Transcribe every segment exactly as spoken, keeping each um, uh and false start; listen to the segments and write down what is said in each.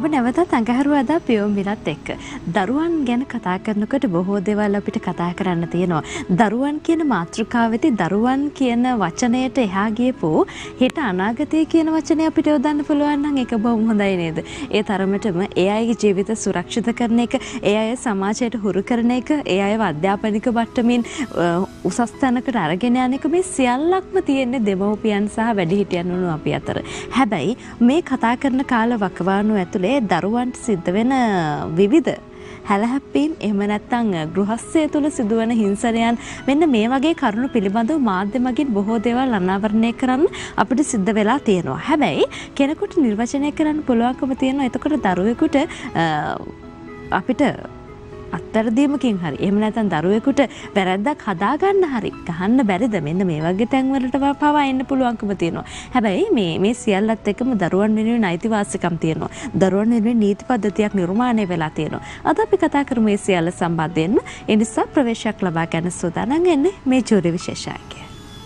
ඔබ නැවතත් අඟහරුවාදා පියවම් විලත් එක්ක දරුවන් ගැන කතා කරනකොට බොහෝ දේවල් අපිට කතා කරන්න තියෙනවා. දරුවන් කියන මාතෘකාවෙදී දරුවන් කියන වචනයට එහා ගියපෝ හෙට අනාගතය කියන වචනේ අපිට යොදන්න පුළුවන් නම් ඒක බොහොම හොඳයි නේද? ඒ තරමටම ඒ අයගේ ජීවිත සුරක්ෂිත කරන එක, ඒ අය සමාජයට හුරු කරන එක, ඒ අයව අධ්‍යාපනික මට්ටමින් උසස් තැනකට අරගෙන යන එක මේ සියල්ලක්ම තියෙන්නේ දෙමව්පියන් සහ වැඩිහිටියන් වුණු අපි අතර. හැබැයි මේ කතා කරන කාල වකවානු ඇතුලේ දරුවන්ට සිද්ධ වෙන විවිධ හැලහැප්පීම් එහෙම නැත්නම් ගෘහස්ථය තුළ සිදුවන හිංසනයන් මෙන්න මේ වගේ කරුණු පිළිබඳව මාධ්‍ය මගින් බොහෝ දේවල් අනාවරණය කරන්න අපිට සිද්ධ වෙලා තියෙනවා. හැබැයි කෙනෙකුට නිර්වචනය කරන්න පුළුවන්කම තියෙනවා. එතකොට දරුවෙකුට අපිට අත්තරදීමකින් හරි එහෙම නැත්නම් දරුවෙකුට වැරද්දක් හදාගන්න හරි ගහන්න බැරිද? මෙන්න මේ වගේ තැන්වලට පවා එන්න පුළුවන්කම තියෙනවා. හැබැයි මේ මේ සියල්ලත් එක්කම දරුවන් වෙනුවෙන් අයිතිවාසිකම් තියෙනවා. දරුවන් වෙනුවෙන් නීති පද්ධතියක් නිර්මාණය වෙලා තියෙනවා. අද අපි කතා කරමු මේ සියල්ල සම්බන්ධයෙන්. ඒ නිසා ප්‍රවේශයක් ලබා ගන්න සූදානම් වෙන්නේ මේ ජූරි විශේෂායකය.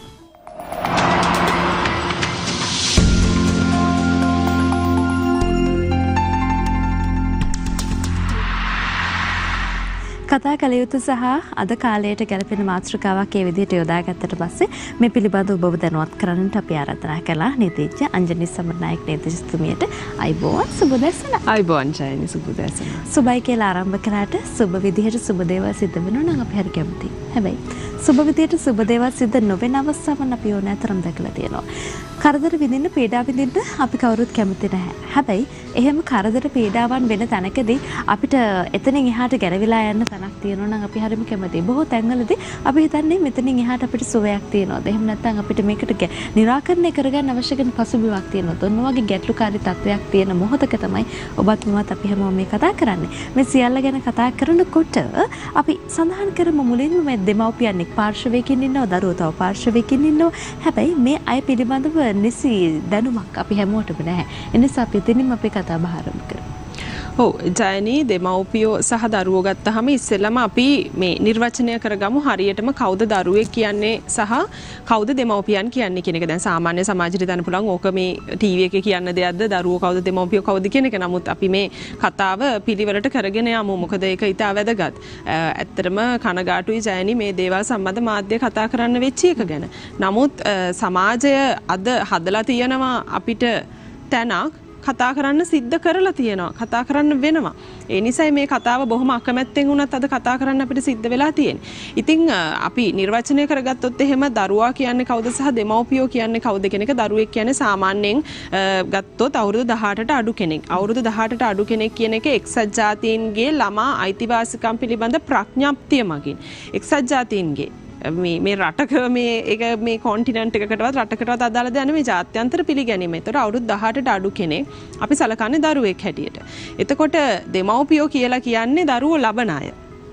කතා කළ යුතු සහ අද කාලයට ගැලපෙන මාතෘකාවක් ඒ විදිහට යොදාගත්තට පස්සේ මේ පිළිබඳව ඔබව දැනුවත් කරන්නට අපි ආරාධනා කළා නීතිඥ අංජනි සමරනායක නීතිඥතුමියට. අයිබෝන් සුබ දැසන. අයිබෝන් ජයනි සුබ දැසන. සුබයි කියලා ආරම්භ කරාට සුබ විදිහට සුබ දේවල් සිද්ධ වෙනවා නම් අපි හරි කැමතියි. හැබැයි සුබ විදිහට සුබ දේවල් සිද්ධ නොවන අවස්ථාවන් අපි ඕනෑ තරම් දැකලා තියෙනවා. කරදර විඳින්න පීඩා විඳින්න අපි කවුරුත් කැමති නැහැ. හැබැයි එහෙම කරදර පීඩාවන් වෙන තැනකදී අපිට එතනින් එහාට ගැලවිලා යන්න තැනක් තියෙනවා නම් අපි හරිම කැමතියි. බොහෝ තැන්වලදී අපි හිතන්නේ මෙතනින් එහාට අපිට සුවයක් තියෙනවද? එහෙම නැත්නම් අපිට මේකට निराකරණය කරගන්න අවශ්‍ය කරන පසුබිමක් තියෙනවද? ඔන්න වගේ ගැටලුකාරී තත්වයක් තියෙන මොහොතක තමයි ඔබත් මමත් අපි හැමෝම මේ කතා කරන්නේ. මේ සියල්ල ගැන කතා කරනකොට අපි සඳහන් කරමු මුලින්ම මේ දෙමව්පියන් එක් පාර්ශවයකින් ඉන්නව, දරුවෝ තව පාර්ශවයකින් ඉන්නව. හැබැයි මේ අය පිළිබඳව නිසි දැනුමක් අපි හැමෝටම නැහැ. එනිසා අපි එතනින්ම අපේ කතා බහ ආරම්භ කරමු. ඔව් ජයනි දෙමව්පියෝ සහ දරුවෝ ගත්තාම ඉස්සෙල්ලම අපි මේ නිර්වචනය කරගමු හරියටම කවුද දරුවෙක් කියන්නේ සහ කවුද දෙමව්පියන් කියන්නේ කියන එක. දැන් සාමාන්‍ය සමාජයට දාන්න පුළුවන් ඕක මේ ටීවී එකේ කියන්න දෙයක්ද දරුවෝ කවුද දෙමව්පියෝ කවුද කියන එක. නමුත් අපි මේ කතාව පිළිවෙලට කරගෙන යමු. මොකද ඒක ඉතා වැදගත්. ඇත්තටම කනගාටුයි ජයනි මේ දේවල් සම්බන්ධ මාධ්‍ය කතා කරන්න වෙච්ච එක ගැන. නමුත් සමාජය අද හදලා තියෙනවා අපිට තැනක් කතා කරන්න සිද්ධ කරලා තියෙනවා. කතා කරන්න වෙනවා. ඒ නිසායි මේ කතාව බොහොම අකමැත්තෙන් වුණත් අද කතා කරන්න අපිට සිද්ධ වෙලා තියෙන්නේ. ඉතින් අපි නිර්වචනය කරගත්තොත් එහෙම දරුවා කියන්නේ කවුද සහ දෙමව්පියෝ කියන්නේ කවුද කියන එක. දරුවෙක් කියන්නේ සාමාන්‍යයෙන් ගත්තොත් අවුරුදු දහඅටට අඩු කෙනෙක්. අවුරුදු දහඅටට අඩු කෙනෙක් කියන එක එක්සත් ජාතීන්ගේ ළමා අයිතිවාසිකම් පිළිබඳ ප්‍රඥාප්තිය මගින් එක්සත් ජාතීන්ගේ මේ මේ රටක මේ ඒක මේ කොන්ටිනන්ට් එකකටවත් රටකටවත් අදාළ දෙයක් නෙමෙයි ජාත්‍යන්තර පිළිගැනීම. ඒතර අවුරුදු දහඅටට අඩු කෙනෙක් අපි සලකන්නේ දරුවෙක් හැටියට. එතකොට දෙමව්පියෝ කියලා කියන්නේ දරුවෝ ලබන අය.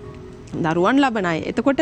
දරුවන් ලබන අය. එතකොට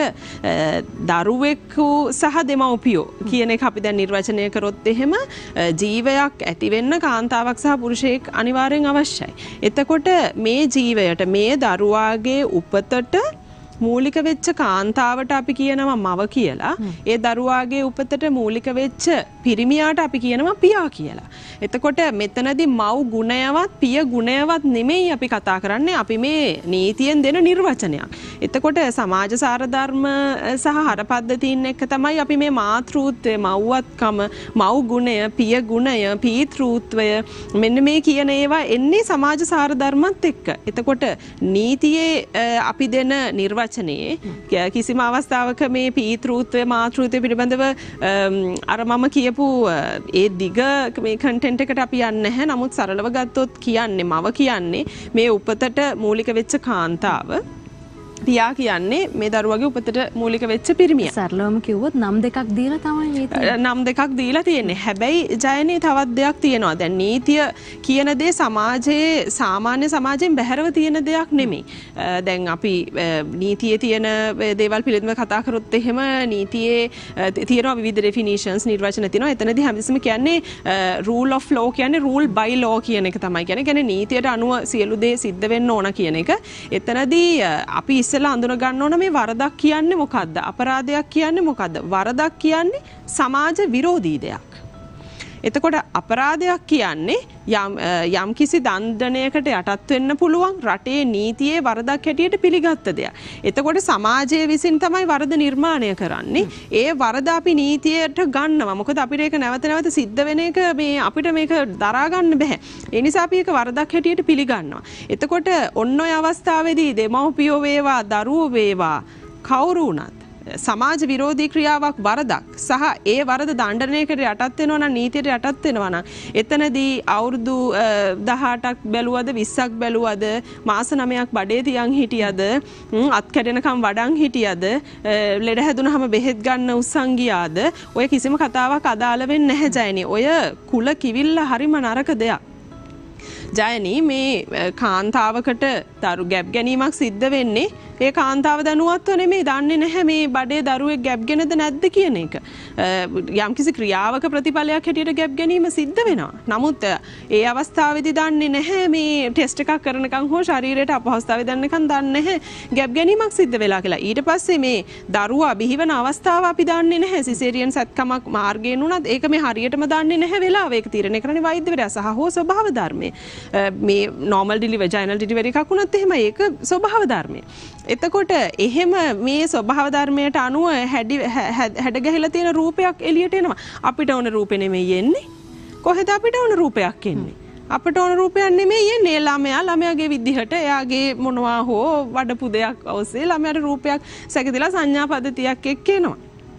දරුවෙකු සහ දෙමව්පියෝ කියන එක අපි දැන් නිර්වචනය කරොත් එහෙම ජීවයක් ඇති වෙන්න කාන්තාවක් සහ පුරුෂයෙක් අනිවාර්යෙන් අවශ්‍යයි. එතකොට මේ ජීවයට මේ දරුවාගේ උපතට මූලික වෙච්ච කාන්තාවට අපි කියනවා මව කියලා. ඒ දරුවාගේ උපතට මූලික වෙච්ච පිරිමියාට අපි කියනවා පියා කියලා. එතකොට මෙතනදී මව් ගුණයවත් පිය ගුණයවත් නෙමෙයි අපි කතා කරන්නේ. අපි මේ නීතියෙන් දෙන නිර්වචනයක්. එතකොට සමාජ සාරධර්ම සහ හරපද්ධතීන් එක්ක තමයි අපි මේ මාතෘත්වය, මව්වත්කම, මව් ගුණය, පිය ගුණය, පීතෘත්වය මෙන්න මේ කියන ඒවා එන්නේ සමාජ සාරධර්මත් එක්ක. එතකොට නීතියේ අපි දෙන නිර්වචනය වචනේ කිසිම අවස්ථාවක මේ පීතෘත්වය මාතෘත්වය පිළිබඳව අර මම කියපු ඒ දිග මේ කන්ටෙන්ට් එකට අපි යන්නේ නැහැ. නමුත් සරලව ගත්තොත් කියන්නේ මව කියන්නේ මේ උපතට මූලික වෙච්ච කාන්තාව. පියා කියන්නේ මේ දරුවගේ උපතට මූලික වෙච්ච පිරිමියා. සරලවම කිව්වොත් නම් දෙකක් දීලා තමයි නීතිය. නම් දෙකක් දීලා තියෙන්නේ. හැබැයි ජයනේ තවත් දෙයක් තියෙනවා. දැන් නීතිය කියන දේ සමාජයේ සාමාන්‍ය සමාජයෙන් බැහැරව තියෙන දෙයක් නෙමෙයි. දැන් අපි නීතියේ තියෙන දේවල් පිළිබඳව කතා කරොත් එහෙම නීතියේ තියෙනවා විවිධ ඩෙෆිනිෂන්ස් නිර්වචන තියෙනවා. එතනදී හැමතිස්සෙම කියන්නේ රූල් ඔෆ් ලෝ කියන්නේ රූල් බයි ලෝ කියන එක තමයි කියන්නේ. කියන්නේ නීතියට අනුව සියලු දේ සිද්ධ වෙන්න ඕන කියන එක. එතනදී අපි ඉස්සෙල්ලා අඳුන ගන්න ඕන මේ වරදක් කියන්නේ මොකද්ද? අපරාධයක් කියන්නේ මොකද්ද? වරදක් කියන්නේ සමාජ විරෝධී දෙයක්. එතකොට අපරාධයක් කියන්නේ යම් යම් කිසි දණ්ඩනයකට යටත් වෙන්න පුළුවන් රටේ නීතියේ වරදක් හැටියට පිළිගත්ත දෙයක්. එතකොට සමාජය විසින් තමයි වරද නිර්මාණය කරන්නේ. ඒ වරද අපි නීතියට ගන්නවා. මොකද අපිට ඒක නැවත නැවත සිද්ධ වෙන එක මේ අපිට මේක දරා ගන්න බෑ. ඒ නිසා අපි ඒක වරදක් හැටියට පිළිගන්නවා. එතකොට ඔන්න ඔය අවස්ථාවේදී දෙමව්පියෝ වේවා දරුවෝ වේවා කවුරු වුණත් සමාජ විරෝධී ක්‍රියාවක් වරදක් සහ ඒ වරද දණ්ඩනයකට යටත් වෙනවා නම් නීතියට යටත් වෙනවා නම් එතනදී අවුරුදු දහඅටක් බැලුවද විස්සක් බැලුවද මාස නවයක් බඩේ තියන් හිටියද අත් කැඩෙනකම් වඩන් හිටියද ලෙඩ හැදුනහම බෙහෙත් ගන්න උස්සන් ගියාද ඔය කිසිම කතාවක් අදාළ වෙන්නේ නැහැ ජයනි. ඔය කුල කිවිල්ල හරිම නරක දෙයක්. ජයනි මේ කාන්තාවකට දරු ගැබ් ගැනීමක් සිද්ධ වෙන්නේ ඒ කාන්තාව දැනුවත්ව නෙමෙයි දන්නේ නැහැ මේ බඩේ දරුවෙක් ගැබ් ගෙනද නැද්ද කියන එක. යම්කිසි ක්‍රියාවක ප්‍රතිඵලයක් හැටියට ගැබ් ගැනීම සිද්ධ වෙනවා. නමුත් ඒ අවස්ථාවේදී දන්නේ නැහැ මේ ටෙස්ට් එකක් කරනකම් හෝ ශරීරයට අපහසුතාවය දැනනකම් දන්නේ නැහැ ගැබ් ගැනීමක් සිද්ධ වෙලා කියලා. ඊට පස්සේ මේ දරුවා බිහිවන අවස්ථාව අපි දන්නේ නැහැ. සිසේරියන් සත්කමක් මාර්ගයෙන් උනත් ඒක මේ හරියටම දන්නේ නැහැ වෙලාව. ඒක තීරණය කරන්නේ වෛද්‍යවරයා සහ හෝ ස්වභාව ධර්මයේ. මේ normal delivery vaginal delivery එකක් වුණත් එහෙම ඒක ස්වභාව ධර්මය. එතකොට එහෙම මේ ස්වභාව ධර්මයට අනුව හැඩි හැඩ ගැහිලා තියෙන රූපයක් එළියට එනවා. අපිට ඕන රූපේ නෙමෙයි එන්නේ. කොහෙද අපිට ඕන රූපයක් එන්නේ? අපිට ඕන රූපයක් නෙමෙයි එන්නේ. ළමයා ළමයාගේ විදිහට එයාගේ මොනවා හෝ වඩපු දෙයක් ඔස්සේ ළමයාට රූපයක් සැකදලා සංඥා පද්ධතියක් එක්ක එනවා.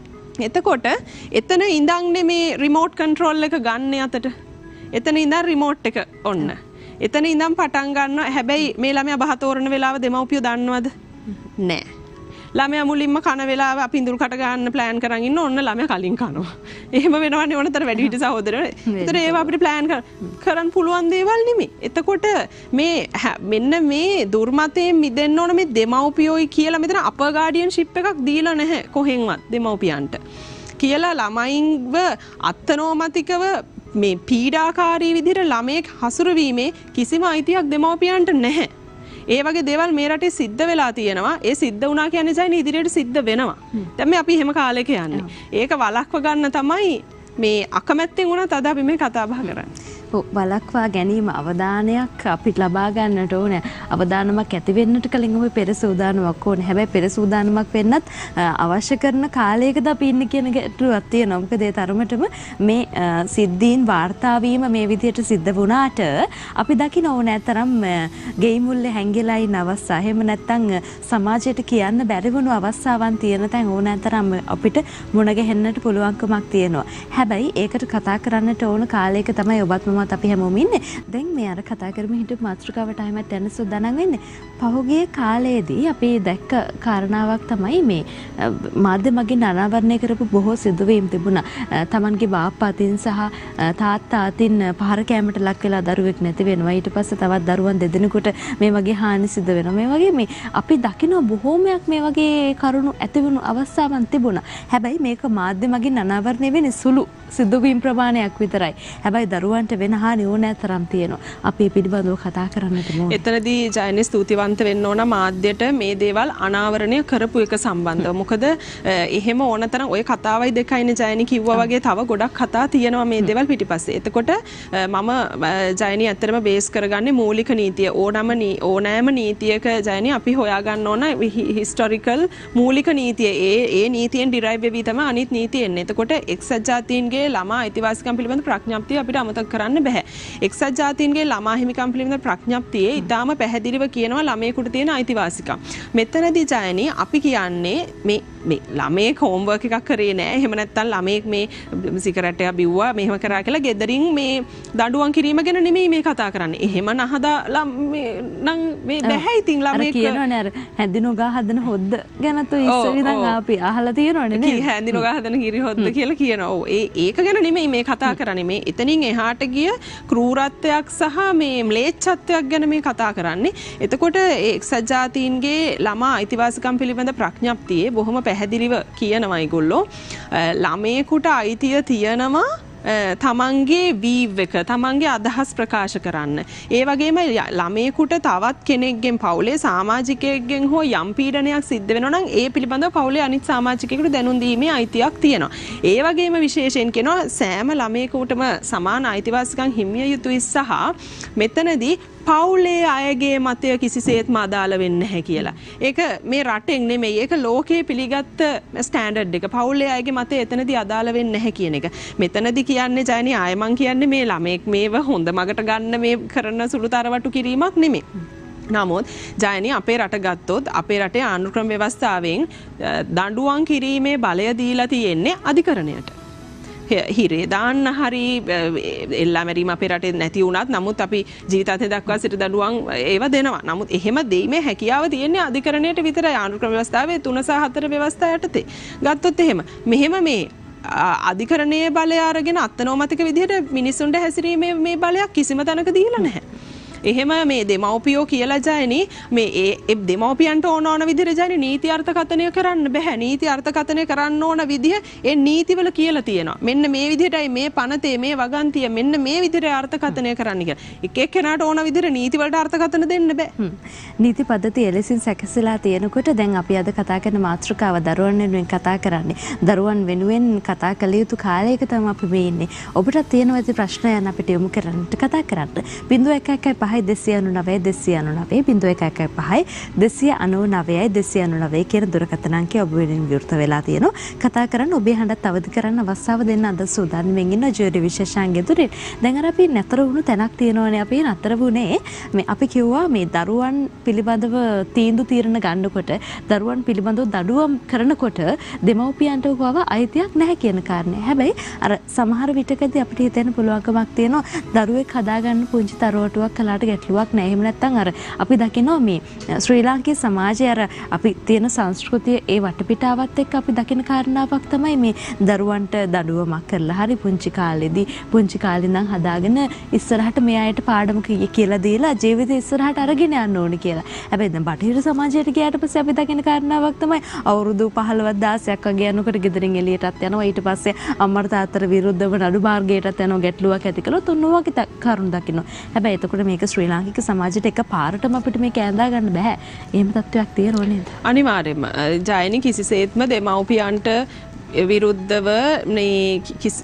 එතකොට එතන ඉඳන් මේ රිමෝට් කන්ට්‍රෝල් එක ගන්න අතට. එතන ඉඳන් රිමෝට් එක ඔන්න. එතන ඉඳන් පටන් ගන්නවා. හැබැයි මේ ළමයා බහ තෝරන වෙලාව දෙමව්පියෝ දන්නවද? නෑ. ළමයා මුලින්ම කන වෙලාව අපි ඉඳුල් කට ගන්න ප්ලෑන් කරන් ඉන්න ඕන්න ළමයා කලින් කනවා. එහෙම වෙනවනේ ඕනතර වැඩිහිටි සහෝදරයෝ. ඒතර ඒවා අපිට ප්ලෑන් කරන්න පුළුවන් දේවල් නෙමෙයි. එතකොට මේ මෙන්න මේ දුර්මතයෙන් මිදෙන්න ඕන මේ දෙමව්පියෝයි කියලා මෙතන අපර් ගාඩියන්ෂිප් එකක් දීලා නැහැ කොහෙන්වත් දෙමව්පියන්ට. කියලා ළමයින්ව අත්නෝමතිකව මේ පීඩාකාරී විදිහට ළමයෙක් හසුරුවීමේ කිසිම අයිතියක් දෙමව්පියන්ට නැහැ. ඒ වගේ දේවල් මේ රටේ සිද්ධ වෙලා තියෙනවා. ඒ සිද්ධ වුණා කියන්නේ ජයනි ඉදිරියට සිද්ධ වෙනවා. දැන් මේ අපි එහෙම කාලයක යන්නේ. ඒක වළක්ව ගන්න තමයි මේ අකමැත්තෙන් වුණත් අද අපි මේ කතා බහ කරන්නේ. වළක්වා ගැනීම අවධානයක් අපිට ලබා ගන්නට ඕනේ. අවධානමක් ඇති වෙන්නට කලින් ඔබ පෙර සූදානමක් ඕනේ. හැබැයි පෙර සූදානමක් වෙන්නත් අවශ්‍ය කරන කාලයකද අපි ඉන්නේ කියන ගැටලුවක් තියෙනවා. මොකද ඒ තරමටම මේ සිද්ධීන් වාර්තා වීම මේ විදිහට සිද්ධ වුණාට අපි දකින්න ඕනේ තරම් ගෙයි මුල්ලේ හැංගිලා ඉන්න අවස්ථා. එහෙම නැත්නම් සමාජයට කියන්න බැරි වුණු අවස්ථාවන් තියෙන තැන් ඕනෑ තරම් අපිට මුණ ගැහෙන්නට පුළුවන්කමක් තියෙනවා. හැබැයි ඒකට කතා කරන්නට ඕන කාලයක තමයි ඔබත් මමත් අපි හැමෝම ඉන්නේ. දැන් මේ අර කතා කරමු හිටපු මාතෘකාවට ආයෙත් යන්න සූදානම් වෙන්නේ. පහුගිය කාලයේදී අපි දැක්ක කාරණාවක් තමයි මේ මාධ්‍ය මගින් අනාවරණය කරපු බොහෝ සිදුවීම් තිබුණා. තමන්ගේ බාප්පා අතින් සහ තාත්තා අතින් පහර කැමට ලක් වෙලා දරුවෙක් නැති වෙනවා. ඊට පස්සේ තවත් දරුවන් දෙදෙනෙකුට මේ වගේ හානි සිද්ධ වෙනවා. මේ වගේ මේ අපි දකින්න බොහෝමයක් මේ වගේ කරුණු ඇති වුණු අවස්ථාවන් තිබුණා. හැබැයි මේක මාධ්‍ය මගින් අනාවරණය වෙන්නේ සුළු සිදුවීම් ප්‍රමාණයක් විතරයි. හැබැයි දරුවන්ට වෙන හානි ඕනෑ තරම් තියෙනවා. අපි පිළිබඳව කතා කරන්නට ඕන. එතනදී ජයනි ස්තුතිවන්ත වෙන්න ඕන මාධ්‍යයට මේ දේවල් අනාවරණය කරපු එක සම්බන්ධව. මොකද එහෙම ඕනතරම් ওই කතාවයි දෙකයිනේ ජයනි කිව්වා වගේ තව ගොඩක් කතා තියෙනවා මේ දේවල් පිටිපස්සේ. එතකොට මම ජයනි ඇත්තටම බේස් කරගන්නේ මූලික නීතිය. ඕනම ඕනෑම නීතියක ජයනි අපි හොයාගන්න ඕන හිස්ටොරිකල් මූලික නීතිය. ඒ ඒ නීතියෙන් ඩිරයිව් වෙවි තමයි අනිත් නීතිය එන්නේ. එතකොට එක්සත් ජාතීන්ගේ ළමා අයිතිවාසිකම් පිළිබඳ ප්‍රඥප්තිය අපිට අමතක කරන්න බෑ. එක්සත් ජාතීන්ගේ ළමා හිමිකම් පිළිබඳ ප්‍රඥප්තියේ ඊටාම පැහැදිලිව කියනවා ළමයෙකුට තියෙන අයිතිවාසිකම්. මෙතනදී ජයනි අපි කියන්නේ මේ මේ ළමයෙක් හෝම්වර්ක් එකක් කරේ නෑ. එහෙම නැත්නම් ළමයෙක් මේ සිගරට් එක බිව්වා මෙහෙම කරා කියලා ගෙදරින් මේ දඬුවම් කිරීම ගැන නෙමෙයි මේ කතා කරන්නේ. එහෙම නහදා නම් මේ බෑ ඉතින් ළමයෙක් කියනවනේ අර හැඳිනු ගහ හදන හොද්ද ගැන તો ඉස්සෙල්ලා ඉඳන් අපි අහලා තියෙනවනේ නේද? හැඳිනු ගහ හදන කිරි හොද්ද කියලා කියනවා. ඔව් ඒ ඒක ගැන නෙමෙයි මේ කතා කරන්නේ. මේ එතනින් එහාට ගිය ක්‍රූරත්වයක් සහ මේ ම්ලේච්ඡත්වයක් ගැන මේ කතා කරන්නේ. එතකොට එක්සත් ජාතීන්ගේ ළමා අයිතිවාසිකම් පිළිබඳ ප්‍රඥප්තියේ බොහොම පැහැදිලිව කියනවා ඒගොල්ලෝ ළමයෙකුට අයිතිය තියෙනවා තමන්ගේ වීව් එක තමන්ගේ අදහස් ප්‍රකාශ කරන්න. ඒ වගේම ළමයෙකුට තවත් කෙනෙක්ගෙන් පවුලේ සමාජිකයෙක්ගෙන් හෝ යම් පීඩනයක් සිද්ධ වෙනවා නම් ඒ පිළිබඳව පවුලේ අනිත් සමාජිකයෙකුට දැනුම් දීමේ අයිතියක් තියෙනවා. ඒ වගේම විශේෂයෙන් කියනවා සෑම ළමයෙකුටම සමාන අයිතිවාසිකම් හිමිය යුතුයි සහ මෙතනදී පවුලේ අයගේ මතය කිසිසේත්ම අදාළ වෙන්නේ නැහැ කියලා. ඒක මේ රටෙන් නෙමෙයි ඒක ලෝකයේ පිළිගත් ස්ටෑන්ඩඩ් එක. පවුලේ අයගේ මතය එතනදී අදාළ වෙන්නේ නැහැ කියන එක. මෙතනදී කියන්නේ ජයනි ආය මං කියන්නේ මේ ළමෙක් මේව හොඳ මගට ගන්න මේ කරන සුළු තරවටු කිරීමක් නෙමෙයි. නමුත් ජයනි අපේ රට ගත්තොත් අපේ රටේ ආණ්ඩුක්‍රම ව්‍යවස්ථාවෙන් දඬුවම් කිරීමේ බලය දීලා තියෙන්නේ අධිකරණයට. හිරේ දාන්න හරි එල්ලා මැරීම අපේ රටේ නැති වුණත් නමුත් අපි ජීවිතාන්තය දක්වා සිට දඬුවම් ඒවා දෙනවා. නමුත් එහෙම දෙීමේ හැකියාව තියෙන්නේ අධිකරණයට විතරයි ආණ්ඩුක්‍රම ව්‍යවස්ථාවේ තුන සහ හතර ව්‍යවස්ථා යටතේ. ගත්තොත් එහෙම මෙහෙම මේ අධිකරණයේ බලය අරගෙන අත්නෝමතික විදිහට මිනිස්සුන්ට හැසිරීමේ මේ බලයක් කිසිම තැනක දීලා නැහැ. එහෙම මේ දෙමව්පියෝ කියලා ජයනි මේ ඒ දෙමව්පියන්ට ඕන ඕන විදිහට ජයනි නීති අර්ථකථනය කරන්න බෑ. නීති අර්ථකථනය කරන්න ඕන විදිහ ඒ නීතිවල කියලා තියෙනවා. මෙන්න මේ විදිහටයි මේ පනතේ මේ වගන්තිය මෙන්න මේ විදිහට අර්ථකථනය කරන්න කියලා. එක එක්කෙනාට ඕන විදිහට නීති වලට අර්ථකථන දෙන්න බෑ. නීති පද්ධතිය එලෙසින් සැකසීලා තියෙනකොට දැන් අපි අද කතා කරන මාතෘකාව දරුවන් වෙනුවෙන් කතා කරන්නේ. දරුවන් වෙනුවෙන් කතා කළ යුතු කාලයක තමයි අපි මේ ඉන්නේ. ඔබට තියෙන ඇති ප්‍රශ්නයන් අපිට යොමු කරන්නට කතා කරන්න. බිංදුව එක එකයි පහයි දෙසිය අනූනවය දෙසිය අනූනවය බිංදුව එක එකයි පහයි දෙසිය අනූනවයයි දෙසිය අනූනවය කියන දුරකථන අංකය ඔබ වෙනුවෙන් විවෘත වෙලා තියෙනවා. කතා කරන්න ඔබේ හඬත් අවදි කරන්න අවස්ථාව දෙන්න අද සූදානම්ෙන් ඉන්න ජෝඩි විශේෂාංගය දුරින්. දැන් අර අපි නතර වුණු තැනක් තියෙනවනේ අපි නතර වුණේ මේ අපි කිව්වා මේ දරුවන් පිළිබඳව තීන්දුව తీරන ගන්නකොට දරුවන් පිළිබඳව දඩුවම් කරනකොට දෙමව්පියන්ට වව අයිතියක් නැහැ කියන කාරණේ. හැබැයි අර සමහර විටකදී අපිට හිතෙන්න පුළුවන්කමක් තියෙනවා දරුවෙක් හදාගන්න පුංචි තරවටුවක් කළාට ගැටලුවක් නැහැ. එහෙම නැත්නම් අර අපි දකිනවා මේ ශ්‍රී ලාංකේය සමාජයේ අර අපි තියෙන සංස්කෘතිය ඒ වටපිටාවත් එක්ක අපි දකින කාරණාවක් තමයි මේ දරුවන්ට දඩුවමක් කරලා හරි පුංචි කාලෙදී පුංචි කාලේ ඉඳන් හදාගෙන ඉස්සරහට මේ අයට පාඩම කියලා දීලා ජීවිතේ ඉස්සරහට අරගෙන යන්න ඕනේ කියලා. හැබැයි දැන් බටහිර සමාජයට ගියාට පස්සේ අපි දකින කාරණාවක් තමයි අවුරුදු පහළොවක් දහසක් වගේ යනකොට ගෙදරින් එළියටත් යනවා. ඊට පස්සේ අම්මට තාත්තට විරුද්ධව නඩු මාර්ගයටත් යනවා ගැටලුවක් ඇති කළොත් ඔන්න ඔයගේ කරුණ දකිනවා. හැබැයි එතකොට මේක ශ්‍රී ලාංකික සමාජයට එක පාරටම අපිට මේක ඇඳා ගන්න බෑ. එහෙම තත්ත්වයක් තියෙනව නේද? අනිවාර්යයෙන්ම ජයනි කිසිසේත්ම දෙමව්පියන්ට විරුද්ධව මේ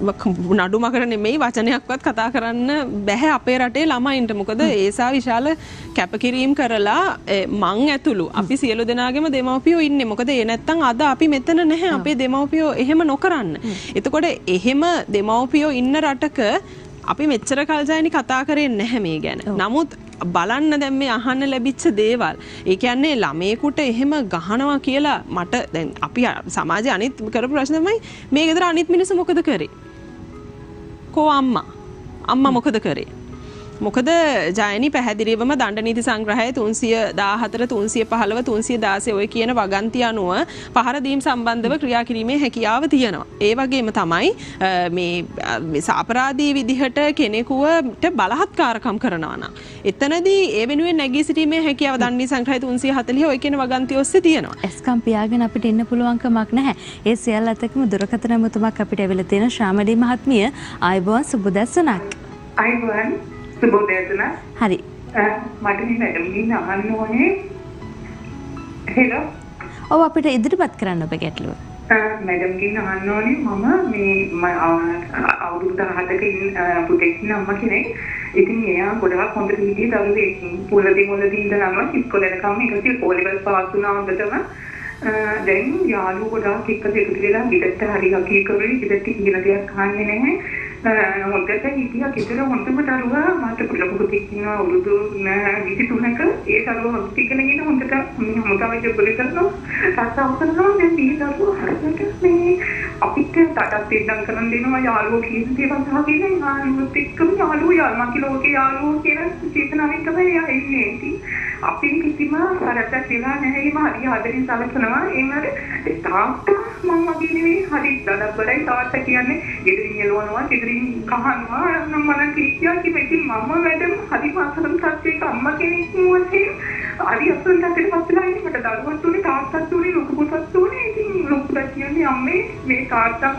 නඩු මගට නෙමෙයි වචනයක්වත් කතා කරන්න බැහැ අපේ රටේ ළමයින්ට. මොකද ඒසා විශාල කැපකිරීම කරලා මං ඇතුළු අපි සියලු දෙනාගේම දෙමව්පියෝ ඉන්නේ. මොකද ඒ නැත්තම් අද අපි මෙතන නැහැ. අපේ දෙමව්පියෝ එහෙම නොකරන්න. එතකොට එහෙම දෙමව්පියෝ ඉන්න රටක අපි මෙච්චර කල් ජයනි කතා කරේ නැහැ මේ ගැන. නමුත් බලන්න දැන් මේ අහන්න ලැබිච්ච දේවල්. ඒ කියන්නේ ළමයෙකුට එහෙම ගහනවා කියලා මට දැන් අපි සමාජයේ අනිත් කරපු ප්‍රශ්න තමයි මේ ගෙදර අනිත් මිනිස්සු මොකද කරේ? කෝ අම්මා. අම්මා මොකද කරේ? මොකද ජයනි පැහැදිලිවම දණ්ඩ නීති සංග්‍රහය තුන්සිය දාහතර තුන්සිය පහළව තුන්සිය දාසය ඔය කියන වගන්ති අනුව පහර දීම් සම්බන්ධව ක්‍රියා කිරීමේ හැකියාව තියෙනවා. ඒ වගේම තමයි මේ අපරාධී විදිහට කෙනෙකුට බලහත්කාරකම් කරනවා නම් එතනදී ඒ වෙනුවෙන් නැගී සිටීමේ හැකියාව දණ්ඩ නීති සංග්‍රහය තුන්සිය හතළිහ ඔය කියන වගන්ති ඔස්සේ තියෙනවා. එස්කම් පියාගෙන අපිට ඉන්න පුළුවන් කමක් නැහැ. ඒ සියල්ලත් එක්කම දුරකථන මුතුමක් අපිට ඇවිල්ලා තියෙන ශාමලී මහත්මිය ආයුබෝවන් සුබදැසනක්. ආයුබෝවන් සුබෝදයතුන හරි මට මේ වැඩමින් අහන්න ඕනේ. හෙලෝ ඔව් අපිට ඉදිරිපත් කරන්න ඔබ ගැටලුව. මැඩම්ගෙන් අහන්න ඕනේ මම මේ අවුරුදු දහහක පුතෙක් ඉන්න අම්මා කෙනෙක්. ඉතින් එයා ගොඩාක් හොඳට හිටියේ දරුවෙක්. පොළදී මොළදී ඉඳලාම ඉස්කෝලේට කම එකසිය ඕ ලෙවල් පාස් වුණා හොඳටම. දැන් යාළුවෝ ගොඩාක් එක්ක එකතු වෙලා ගෙදරට හරි හකී කරුයි ගෙදරට ඉගෙන දෙයක් අහන්නේ නැහැ. හොඳට හිටියා කිතර හොඳම දරුවා මට ලොකු පුතෙක් ඉන්නවා අවුරුදු විසි තුනක. ඒ දරුවා හොඳට ඉගෙනගෙන හොඳට මොකද ජොබ් කරනවා තාත්තා කරනවා. දැන් මේ දරුවා හරියට මේ අපිට තාටත් දෙන්නම් කරන් දෙනවා යාළුවෝ කියන දේවල් අහගෙන යාළුවොත් එක්කම යාළුවෝ යාළුවා කියලා ඔගේ යාළුවෝ කියන චේතනාවෙන් තමයි එයා ඉන්නේ. ඉතින් අපි කිසිම කරදරයක් වෙලා නැහැ. ඒම හරි ආදරෙන් සලකනවා. ඒමර තාත්තා මම වගේ නෙවෙයි හරි දඩබ්බරයි තාත්තා කියන්නේ ගෙදරින් එළවනවා ගෙදරින් කහනවා නම් මම කියා කිව්වා. ඉතින් මම වැඩම හරි මාසලම් තාත්තේක අම්මා කෙනෙක් වුණේ හරි අසුන් තාත්තට පස්සලා ඉන්නේ. මට දරුවක් තුනේ තාත්තත් තුනේ ලොකු පුතත් තුනේ. ඉතින් ලොකු පුතා කියන්නේ අම්මේ මේ තාත්තා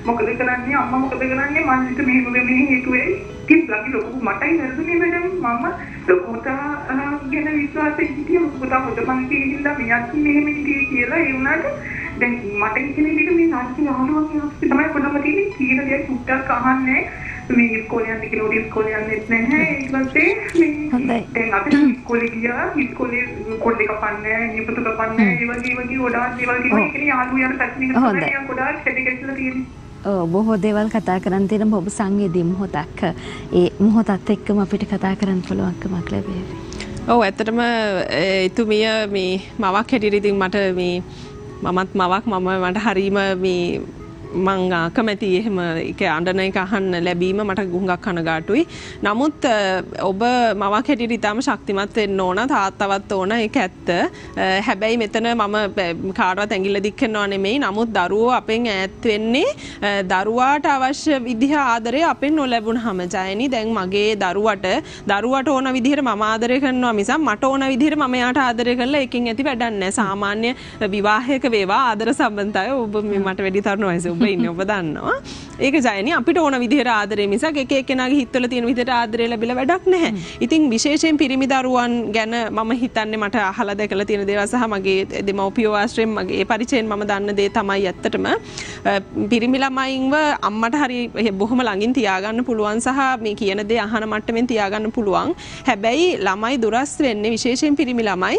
මොකද කරන්නේ අම්මා මොකද කරන්නේ මම හිත මෙහෙම මෙහෙම හිතුවේ කිස්ලකි ලොකු මටයි නේද මම මම ලොකුට ගැන විශ්වාසෙ හිටියේ පුතා පොත මං කියලා මියත් මෙහෙම හිටියේ කියලා ඒ වුණාට දැන් මට ඉතින් මේක මේ නාස්ති ආලුවක් නාස්ති තමයි පොඩම තියෙන්නේ කීන දෙයක් සුට්ටක් අහන්නේ මේ ඉස්කෝලේ යන්නේ කියලා ඉස්කෝලේ යන්නෙත් නැහැ ඊට පස්සේ මේ දැන් අපි ඉස්කෝලේ ගියා ඉස්කෝලේ කොල්ලේ කපන්නේ නියපොතු කපන්නේ ඒ වගේ වගේ ගොඩාක් දේවල් කිව්වා ඒකනේ යාළුවෝ යන පැත්තකින් තමයි ගොඩාක් හැදෙකෙట్లా තියෙන්නේ ඔව් බොහෝ දේවල් කතා කරන් තියෙන ඔබ සංවේදී මොහොතක් ඒ මොහොතත් එක්කම අපිට කතා කරන්න පුළුවන්කමක් ලැබෙවි. ඔව් ඇත්තටම එතුමිය මේ මවක් හැටියට ඉතින් මට මේ මමත් මවක් මම මට හරීම මේ මං කැමති එහෙම ඒක අඬන එක අහන්න ලැබීම මට ගුඟක් කනගාටුයි. නමුත් ඔබ මවක් හැටියට ඉතාම ශක්තිමත් වෙන්න ඕන තාත්තවත් ඕන ඒක ඇත්ත. හැබැයි මෙතන මම කාටවත් ඇඟිල්ල දික් කරනවා නෙමෙයි. නමුත් දරුවෝ අපෙන් ඈත් වෙන්නේ දරුවාට අවශ්‍ය විදිහ ආදරය අපෙන් නොලැබුණාම ජයනි දැන් මගේ දරුවට දරුවට ඕන විදිහට මම ආදරය කරනවා මිසක් මට ඕන විදිහට මම යාට ආදරය කරලා එකකින් ඇති වැඩක් නැහැ. සාමාන්‍ය විවාහයක වේවා ආදර සම්බන්ධය ඔබ මට වැඩි තරුණ වයසේ ඔබ ඉන්නේ ඔබ දන්නවා. ඒක ජයනි අපිට ඕන විදිහට ආදරේ මිසක් එක එක්කෙනාගේ හිතවල තියෙන විදිහට ආදරේ ලැබිලා වැඩක් නැහැ. ඉතින් විශේෂයෙන් පිරිමි දරුවන් ගැන මම හිතන්නේ මට අහලා දැකලා තියෙන දේවල් සහ මගේ දෙමව්පියෝ ආශ්‍රයෙන් මගේ පරිචයෙන් මම දන්න දේ තමයි ඇත්තටම පිරිමි ළමයින්ව අම්මට හරි බොහොම ළඟින් තියාගන්න පුළුවන් සහ මේ කියන දේ අහන මට්ටමින් තියාගන්න පුළුවන්. හැබැයි ළමයි දුරස් වෙන්නේ විශේෂයෙන් පිරිමි ළමයි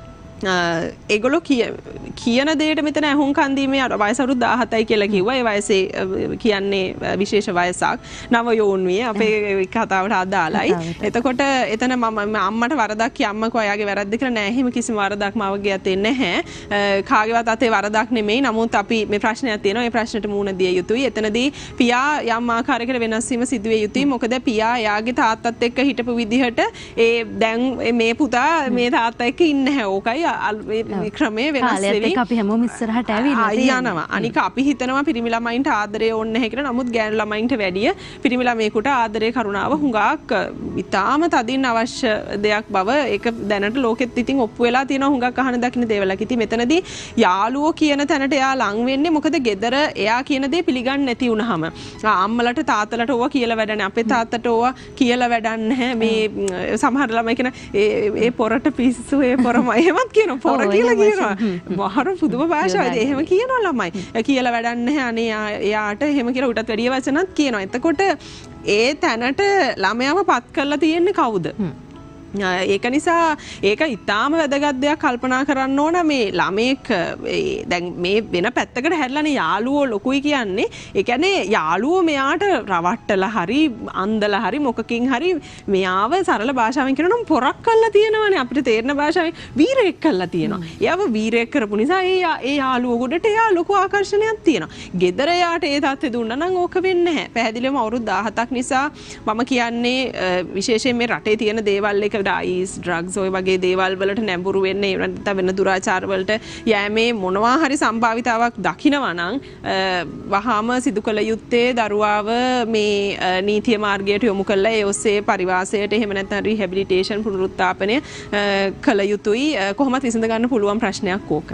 ඒගොල්ලෝ කියන දෙයට මෙතන ඇහුම්කන් දීමේ වයස අවුරුදු දාහතයි කියලා කිව්වා. ඒ වයසේ කියන්නේ විශේෂ වයසක්. නව යෝන්විය අපේ කතාවට අදාළයි. එතකොට එතන මම අම්මට වරදක් කිය අම්මකෝ එයාගේ වැරද්ද කියලා නෑ. එහෙම කිසිම වරදක් මවගේ අතේ නැහැ. කාගේවත් අතේ වරදක් නෙමෙයි. නමුත් අපි මේ ප්‍රශ්නයක් තියෙනවා. ඒ ප්‍රශ්නෙට මුහුණ දිය යුතුයි. එතනදී පියා යම් ආකාරයකට වෙනස් වීම සිදු වෙ යුතුයි. මොකද පියා එයාගේ තාත්තත් එක්ක හිටපු විදිහට ඒ දැන් මේ පුතා මේ තාත්තා එක්ක ඉන්නේ නැහැ. ඕකයි ක්‍රමේ වෙනස් වෙවි. අපි හැමෝම ඉස්සරහට ඇවිල්ලා යනවා. අනික අපි හිතනවා පිරිමි ළමයින්ට ආදරය ඕනේ නැහැ කියලා. නමුත් ගෑනු ළමයින්ට වැඩිය පිරිමි ළමයෙකුට ආදරය කරුණාව හුඟක් ඉතාම තදින් අවශ්‍ය දෙයක් බව ඒක දැනට ලෝකෙත් ඉතින් ඔප්පු වෙලා තියෙනවා හුඟක් අහන දකින්න දේවල්ක්. ඉතින් මෙතනදී යාළුවෝ කියන තැනට එයා ලං වෙන්නේ මොකද ගෙදර එයා කියන දේ පිළිගන්නේ නැති වුනහම. අම්මලට තාත්තලට ඕවා කියලා වැඩ නැහැ. අපේ තාත්තට ඕවා කියලා වැඩක් නැහැ. මේ සමහර ළමයි කියන ඒ පොරට පිස්සු ඒ පොරම එහෙමත් කියන පොර කියලා කියනවා. මහර පුදුම භාෂාවයි. එහෙම කියනවා ළමයි. කියලා වැඩක් නැහැ. අනේ එයාට එහෙම කියලා උටත් වැඩිය වචනත් කියනවා. එතකොට ඒ තැනට ළමයාව පත් කරලා තියෙන්නේ කවුද? ඒක නිසා ඒක ඉතාම වැදගත් දෙයක් කල්පනා කරන්න ඕන මේ ළමෙක් දැන් මේ වෙන පැත්තකට හැරිලානේ යාළුවෝ ලොකුයි කියන්නේ. ඒ කියන්නේ යාළුවෝ මෙයාට රවට්ටලා හරි අන්දලා හරි මොකකින් හරි මෙයාව සරල භාෂාවෙන් කියනනම් පොරක් කරලා තියෙනවානේ. අපිට තේරෙන භාෂාවෙන් වීරයෙක් කරලා තියෙනවා. එයාව වීරයෙක් කරපු නිසා ඒ ඒ යාළුවෝ ගොඩට එයා ලොකු ආකර්ෂණයක් තියෙනවා. ගෙදර යාට ඒ තාත්තේ දුන්නා නම් ඕක වෙන්නේ නැහැ. පැහැදිලිවම අවුරුදු දාහතක් නිසා මම කියන්නේ විශේෂයෙන් මේ රටේ තියෙන දේවල් එක ඩයිස් ඩ්‍රග්ස් ඔය වගේ දේවල් වලට නැඹුරු වෙන්නේ නැත්නම් වෙන දුරාචාර වලට යෑමේ මොනවා හරි සම්භාවිතාවක් දකිනවා නම් වහාම සිදු කළ යුත්තේ දරුවාව මේ නීතිය මාර්ගයට යොමු කළා ඒ ඔස්සේ පරිවාසයට එහෙම නැත්නම් රිහැබිලිටේෂන් පුනරුත්ථාපනය කළ යුතුයි. කොහොමද විසඳ ගන්න පුළුවන් ප්‍රශ්නයක් ඕක.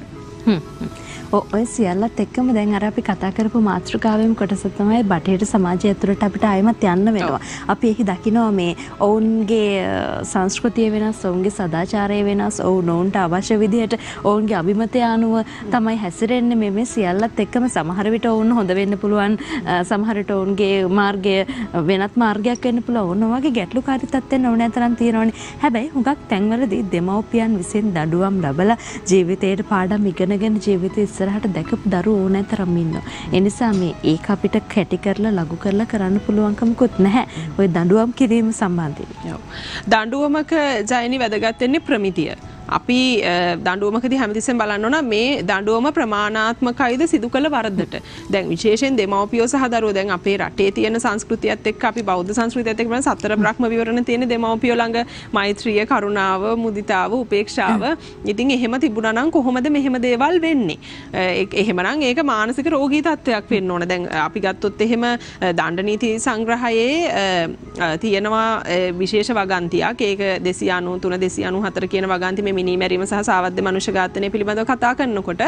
ඔය සියල්ලත් එක්කම දැන් අර අපි කතා කරපු මාතෘකාවෙම කොටස තමයි බටහිර සමාජය ඇතුළට අපිට ආයෙමත් යන්න වෙනවා. අපි එහි දකිනවා මේ ඔවුන්ගේ සංස්කෘතිය වෙනස්, ඔවුන්ගේ සදාචාරය වෙනස්, ඔවුන් ඔවුන්ට අවශ්‍ය විදිහට ඔවුන්ගේ අභිමතය අනුව තමයි හැසිරෙන්නේ. මේ මේ සියල්ලත් එක්කම සමහර විට ඔවුන් හොඳ වෙන්න පුළුවන්, සමහර විට ඔවුන්ගේ මාර්ගය වෙනත් මාර්ගයක් වෙන්න පුළුවන්. ඔවුන් වගේ ගැටලුකාරී තත්ත්වෙන් ඕනෑ තරම් තියෙනවානේ. හැබැයි හුඟක් තැන්වලදී දෙමව්පියන් විසින් දඩුවම් ලබලා ජීවිතේට පාඩම් ඉගෙනගෙන ජීවිතේ ඉස්සරහට දැකපු දරුවෝ ඕනෑ තරම් ඉන්නවා. ඒ නිසා මේ ඒක අපිට කැටි කරලා ලඝු කරලා කරන්න පුළුවන්කමකුත් නැහැ. ওই දඬුවම් කිරීම සම්බන්ධයෙන්. ඔව්. දඬුවමක ජයනි වැදගත් වෙන්නේ ප්‍රමිතිය. අපි දඬුවමකදී හැමතිස්සෙම බලන්න ඕන මේ දඬුවම ප්‍රමාණාත්මකයිද සිදු කළ වරදට. දැන් විශේෂයෙන් දෙමව්පියෝ සහ දරුවෝ දැන් අපේ රටේ තියෙන සංස්කෘතියත් එක්ක අපි බෞද්ධ සංස්කෘතියත් එක්ක බලන සතර බ්‍රහ්ම විවරණ තියෙන දෙමව්පියෝ ළඟ මෛත්‍රිය, කරුණාව, මුදිතාව, උපේක්ෂාව. ඉතින් එහෙම තිබුණා නම් කොහොමද මෙහෙම දේවල් වෙන්නේ? එහෙමනම් ඒක මානසික රෝගී තත්ත්වයක් වෙන්න ඕන. දැන් අපි ගත්තොත් එහෙම දණ්ඩ නීති සංග්‍රහයේ තියෙනවා විශේෂ වගන්තියක්. ඒක දෙසිය අනූ තුන දෙසිය අනූ හතර කියන වගන්ති මේ මිනීමැරීම සහ සාවද්‍ය මනුෂ්‍ය ඝාතනය පිළිබඳව කතා කරනකොට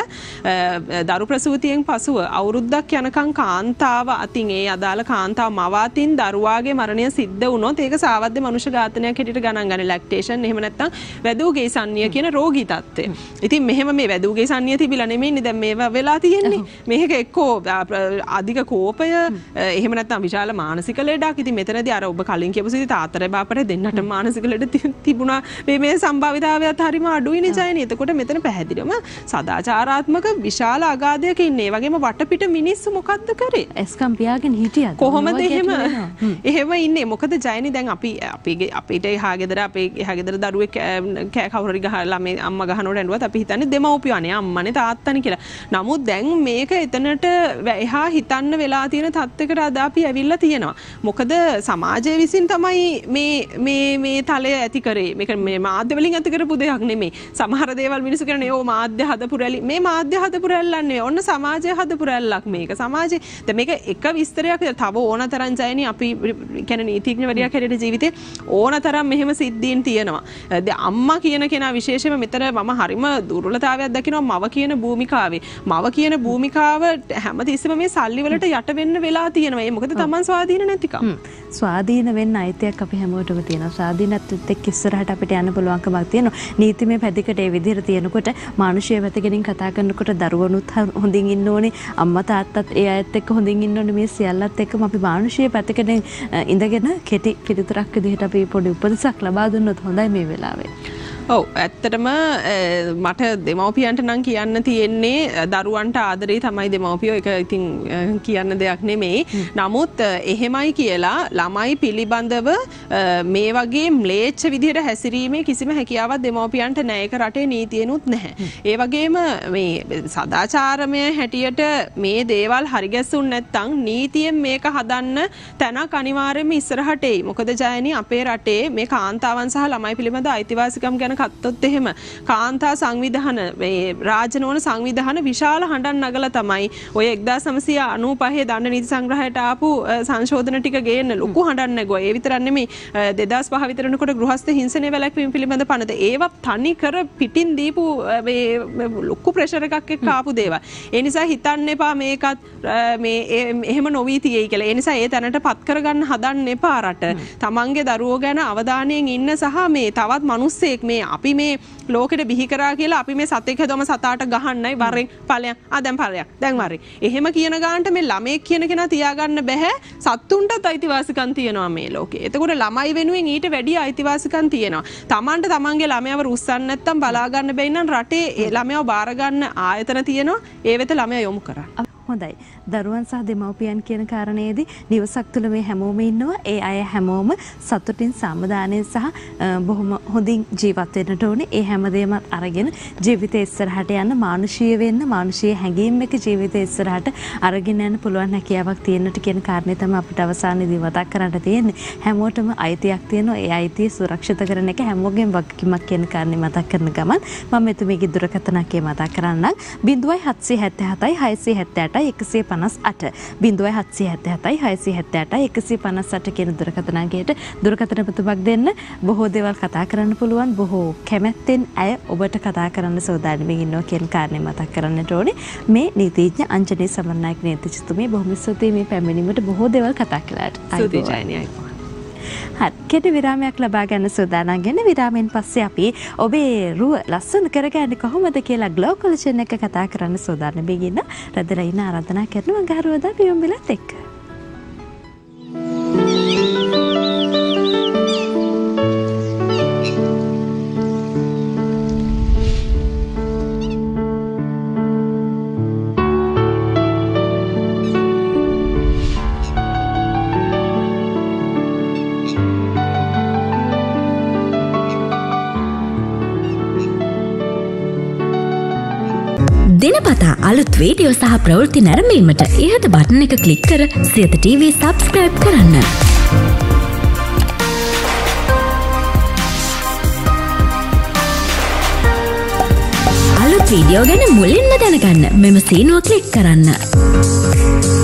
දරු ප්‍රසූතියෙන් පසුව අවුරුද්දක් යනකම් කාන්තාව අතින් ඒ අදාළ කාන්තාව මව අතින් දරුවාගේ මරණය සිද්ධ වුණොත් ඒක සාවද්‍ය මනුෂ්‍ය ඝාතනයක් හැටියට ගණන් ගන්න. ලැක්ටේෂන් එහෙම නැත්නම් වැදූගේ සන්නිය කියන රෝගී තත්ත්වය. ඉතින් මෙහෙම මේ වැදූගේ සන්නිය තිබිලා නෙමෙයිනේ දැන් මේවා වෙලා තියෙන්නේ. මේක එක්කෝ අධික කෝපය එහෙම නැත්නම් විශාල මානසික ලෙඩක්. ඉතින් මෙතනදී අර ඔබ කලින් කියපු සිටි තාත්තට බාපට දෙන්නට මානසික ලෙඩ තිබුණා. මේ මේ සම්භාවිතාවයත් හරිම අඩුයි නේ ජයනි. එතකොට මෙතන පැහැදිලිවම සදාචාරාත්මක විශාල අගාධයක ඉන්නේ. ඒ වගේම වටපිට මිනිස්සු මොකද්ද කරේ? එස්කම් පියාගෙන හිටියද? කොහොමද එහෙම එහෙම ඉන්නේ? මොකද ජයනි දැන් අපි අපිගේ අපිට එහා ගෙදර අපේ එහා ගෙදර දරුවෙක් කෑ කවුරුරි ගහලා මේ අම්මා ගහනකොට ඇඬුවත් අපි හිතන්නේ දෙමව්පියෝ අනේ අම්මනේ තාත්තනේ කියලා. නමුත් දැන් මේක එතනට එහා හිතන්න වෙලා තියෙන තත්යකට අද අපි ඇවිල්ලා තියෙනවා. මොකද සමාජය විසින් තමයි මේ මේ මේ තලය ඇති කරේ. මේක මේ මාධ්‍ය වලින් ඇති කරපු දෙයක් නෙමෙයි. සමහර දේවල් මිනිස්සු කරන්නේ ඕ මාධ්‍ය හදපු රැලි. මේ මාධ්‍ය හදපු රැල්ලක් නෙවෙයි. ඔන්න සමාජය හදපු රැල්ලක් මේක. සමාජේ දැන් මේක එක විස්තරයක් තව ඕනතරම් ජයනි අපි කියන්නේ නීතිඥවරියක් හැටියට ජීවිතේ ඕනතරම් මෙහෙම සිද්ධීන් තියෙනවා. දැන් අම්මා කියන කෙනා විශේෂයෙන්ම මෙතන මම හරිම දුර්වලතාවයක් දකිනවා මව කියන භූමිකාවේ. මව කියන භූමිකාව හැමතිස්සෙම මේ සල්ලි වලට යට වෙන්න වෙලා තියෙනවා. ඒ මොකද Taman ස්වාධීන නැතිකම. ස්වාධීන වෙන්න අයිතියක් අපි හැමෝටම තියෙනවා. ස්වාධීනත්වෙත් එක්ක ඉස්සරහට අපිට යන්න පුළුවන්කමක් තියෙනවා. නීතිමය පැතිකඩ ඒ විදිහට තියෙනකොට මානුෂීය පැතිකඩින් කතා කරනකොට දරුවනුත් හොඳින් ඉන්න ඕනේ. අම්මා තාත්තත් ඒ අයත් එක්ක හොඳින් ඉන්න ඕනේ. මේ සියල්ලත් එක්කම අපි මානුෂීය පැතිකඩෙන් ඉඳගෙන කෙටි පිළිතුරක් විදිහට අපි පොඩි උපදෙසක් ලබා දුන්නොත් හොඳයි මේ වෙලාවේ. ඔව් ඇත්තටම මට දෙමව්පියන්ට නම් කියන්න තියෙන්නේ දරුවන්ට ආදරේ තමයි දෙමව්පියෝ. ඒක ඉතින් කියන්න දෙයක් නෙමෙයි. නමුත් එහෙමයි කියලා ළමයි පිළිබඳව මේ වගේ ම්ලේච්ඡ විදිහට හැසිරීමේ කිසිම හැකියාවක් දෙමව්පියන්ට නැහැ. ඒක රටේ නීතියෙනුත් නැහැ. ඒ වගේම මේ සදාචාරමය හැටියට මේ දේවල් හරිගැස්සුන් නැත්නම් නීතියෙන් මේක හදන්න තැනක් අනිවාර්යයෙන්ම ඉස්සරහට එයි. මොකද ජයනි අපේ රටේ මේ කාන්තාවන් සහ ළමයි පිළිබඳ අයිතිවාසිකම් ගැන කත්තොත් එහෙම කාන්තා සංවිධාන මේ රාජ්‍යනෝන සංවිධාන විශාල හඬක් නගලා තමයි ඔය එක්දාස් නවසිය අනූපහ දණ්ඩ නීති සංග්‍රහයට ආපු සංශෝධන ටික ගේන්න ලොකු හඬක් නැගුවා. ඒ විතරක් නෙමෙයි දෙදාස් පහ විතර වෙනකොට ගෘහස්ත හිංසනය වැළැක්වීම පිළිබඳ පනත ඒවා තනි කර පිටින් දීපු මේ ලොකු ප්‍රෙෂර් එකක් එක්ක ආපු දේවල්. ඒ නිසා හිතන්න එපා මේකත් මේ එහෙම නොවී තියෙයි කියලා. ඒ නිසා ඒ තැනට පත් කරගන්න හදන්න එපා රට. තමන්ගේ දරුවෝ ගැන අවධානයෙන් ඉන්න සහ මේ තවත් මිනිස්සෙක් මේ අපි මේ ලෝකෙට බිහි කරා කියලා අපි මේ සතෙක් හැදුවම සතාට ගහන්නයි වරෙන් ඵලයන් ආ දැන් ඵලයක් දැන් වරේ එහෙම කියන ගානට මේ ළමෙක් කියන කෙනා තියාගන්න බෑ. සත්තුන්ටත් අයිතිවාසිකම් තියෙනවා මේ ලෝකේ. එතකොට ළමයි වෙනුවෙන් ඊට වැඩි අයිතිවාසිකම් තියෙනවා. Tamanට තමන්ගේ ළමයව රුස්සන්න නැත්තම් බලා ගන්න බැයි නම් රටේ ඒ ළමයව බාර ගන්න ආයතන තියෙනවා. ඒ වෙත ළමයා යොමු කරන්න. හොඳයි. දරුවන් සහ දෙමව්පියන් කියන කාරණේදී නිවසක් තුළ මේ හැමෝම ඉන්නවා. ඒ අය හැමෝම සතුටින් සමාදානයෙන් සහ බොහොම හොඳින් ජීවත් වෙන්නට ඕනේ. ඒ හැමදේම අරගෙන ජීවිතේ ඉස්සරහට යන්න මානුෂීය වෙන්න මානුෂීය හැඟීම් එක්ක ජීවිතේ ඉස්සරහට අරගෙන යන්න පුළුවන් හැකියාවක් තියෙන්නට කියන කාරණේ තමයි අපිට අවසානයේදී මතක් කරන්න තියෙන්නේ. හැමෝටම අයිතියක් තියෙනවා. ඒ අයිතිය සුරක්ෂිත කරන එක හැමෝගෙම වගකීමක් කියන කාරණේ මතක් කරන ගමන් මම මෙතුමියගේ දුරකථනකේ මතක් කරන්නම්. zero one seven seven seven six seven seven එකසිය පනස් අට zero one seven seven seven six seven seven එකසිය පනස් අට කියන දුරකථන අංකයට දුරකථන පොතක් දෙන්න. බොහෝ දේවල් කතා කරන්න පුළුවන්. බොහෝ කැමැත්තෙන් අය ඔබට කතා කරන්න සෝදානම්ව ඉන්නවා කියන කාරණේ මතක් කරන්නට ඕනේ. මේ නීතිඥ අංජනී සමරනායක නීතිඥතුමිය බොහොම ස්තුතියි මේ පැමිණීමට බොහෝ දේවල් කතා කළාට. ස්තුතියි ජයනි. හරි කෙටි විරාමයක් ලබා ගන්න සූදානම් වෙන විරාමයෙන් පස්සේ අපි ඔබේ රුව ලස්සන කරගන්නේ කොහොමද කියලා ග්ලෝ කොලෙක්ෂන් එක කතා කරන්න සූදානම් වෙගෙන රැඳලා ඉන්න ආරාධනා කරනවා ගහරුවදා පියොම්බිලත් එක්ක. දිනපතා අලුත් වීඩියෝ සහ ප්‍රවෘත්ති නැරඹීමට ඉහත බටන් එක ක්ලික් කර සියත ටීවී සබ්ස්ක්‍රයිබ් කරන්න. අලුත් වීඩියෝ ගැන මුලින්ම දැනගන්න මෙම සීනුව ක්ලික් කරන්න.